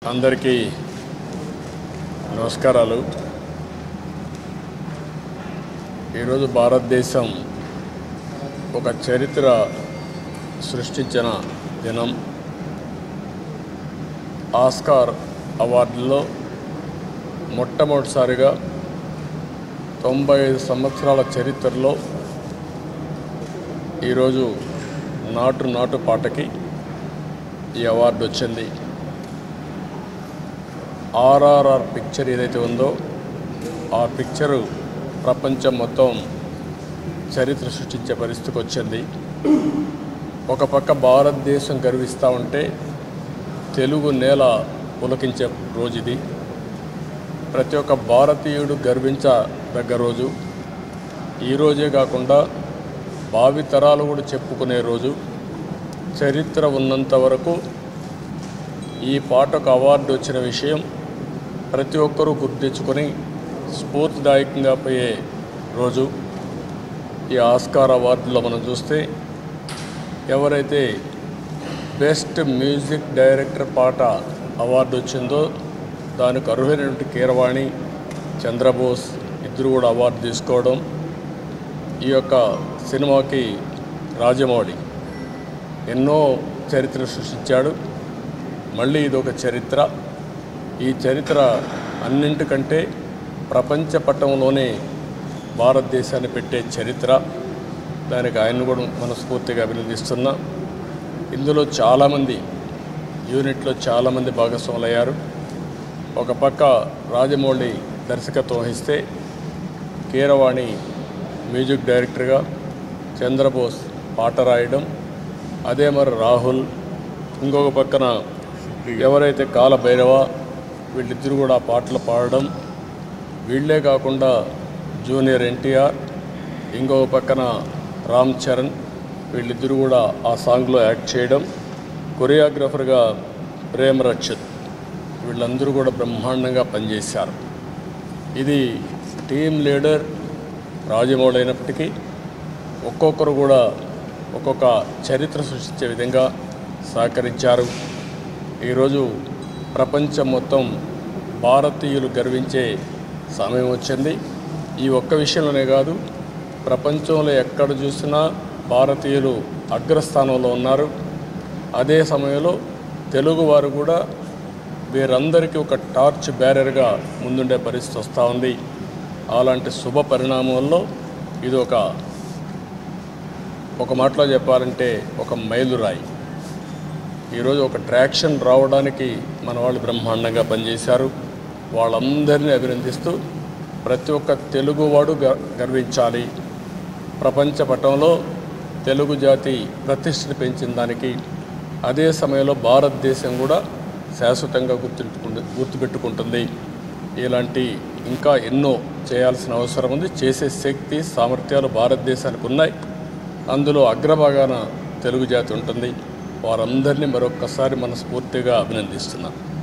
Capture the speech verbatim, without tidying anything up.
అందరికీ నమస్కారాలు. ఈరోజు భారతదేశం ఒక చరిత్ర సృష్టించిన దినం. ఆస్కార్ అవార్డులో మొట్టమొదటిసారిగా తొంభై ఐదు సంవత్సరాల చరిత్రలో ఈరోజు నాటు నాటు పాటకి ఈ అవార్డు వచ్చింది. ఆర్ఆర్ఆర్ పిక్చర్ ఏదైతే ఉందో ఆ పిక్చరు ప్రపంచం మొత్తం చరిత్ర సృష్టించే పరిస్థితికి వచ్చింది. ఒక పక్క భారతదేశం గర్విస్తూ ఉంటే తెలుగు నేల పులకించే రోజు ఇది. ప్రతి ఒక్క భారతీయుడు గర్వించదగ్గ రోజు. ఈరోజే కాకుండా భావితరాలు కూడా చెప్పుకునే రోజు. చరిత్ర ఉన్నంత వరకు ఈ పాటకు అవార్డు వచ్చిన విషయం ప్రతి ఒక్కరూ గుర్తించుకొని స్ఫూర్తిదాయకంగా పోయే రోజు. ఈ ఆస్కార్ అవార్డులో మనం చూస్తే ఎవరైతే బెస్ట్ మ్యూజిక్ డైరెక్టర్ పాట అవార్డు వచ్చిందో దానికి అర్హులైనటువంటి కీరవాణి, చంద్రబోస్ ఇద్దరు కూడా అవార్డు తీసుకోవడం. ఈ యొక్క సినిమాకి రాజమౌళి ఎన్నో చరిత్ర సృష్టించాడు. మళ్ళీ ఇదొక చరిత్ర. ఈ చరిత్ర అన్నింటికంటే ప్రపంచ పటంలోనే భారతదేశాన్ని పెట్టే చరిత్ర. దానికి ఆయన కూడా మనస్ఫూర్తిగా అభినందిస్తున్నా. ఇందులో చాలామంది యూనిట్లో చాలామంది భాగస్వాములు అయ్యారు. ఒక పక్క రాజమౌళి దర్శకత్వం వహిస్తే కీరవాణి మ్యూజిక్ డైరెక్టర్గా, చంద్రబోస్ పాట రాయడం, అదే మరి రాహుల్, ఇంకొక పక్కన ఎవరైతే కాలభైరవ వీళ్ళిద్దరు కూడా పాటలు పాడడం. వీళ్ళే కాకుండా జూనియర్ ఎన్టీఆర్, ఇంకొక పక్కన రామ్ చరణ్ వీళ్ళిద్దరూ కూడా ఆ సాంగ్లో యాక్ట్ చేయడం. కొరియోగ్రాఫర్గా ప్రేమ్ రక్షిత్ వీళ్ళందరూ కూడా బ్రహ్మాండంగా పనిచేశారు. ఇది టీం లీడర్ రాజమౌళి అయినప్పటికీ ఒక్కొక్కరు కూడా ఒక్కొక్క చరిత్ర సృష్టించే విధంగా సహకరించారు. ఈరోజు ప్రపంచం మొత్తం భారతీయులు గర్వించే సమయం వచ్చింది. ఈ ఒక్క విషయంలోనే కాదు, ప్రపంచంలో ఎక్కడ చూసినా భారతీయులు అగ్రస్థానంలో ఉన్నారు. అదే సమయంలో తెలుగువారు కూడా వీరందరికీ ఒక టార్చ్ బ్యారర్గా ముందుండే పరిస్థితి వస్తూ ఉంది. అలాంటి శుభ పరిణామంలో ఇది ఒక ఒక మాటలో చెప్పాలంటే ఒక మైలురాయి. ఈరోజు ఒక ట్రాక్షన్ రావడానికి మన వాళ్ళు బ్రహ్మాండంగా పనిచేశారు. వాళ్ళందరినీ అభినందిస్తూ ప్రతి ఒక్క తెలుగువాడు గర్వించాలి. ప్రపంచ పటంలో తెలుగు జాతి ప్రతిష్టను పెంచిన దానికి అదే సమయంలో భారతదేశం కూడా శాశ్వతంగా గుర్తు గుర్తుపెట్టుకుంటుంది. ఇలాంటి ఇంకా ఎన్నో చేయాల్సిన అవసరం ఉంది. చేసే శక్తి, సామర్థ్యాలు భారతదేశానికి ఉన్నాయి. అందులో అగ్రభాగాన తెలుగు జాతి ఉంటుంది. వారందరినీ మరొక్కసారి మనస్ఫూర్తిగా అభినందిస్తున్నాను.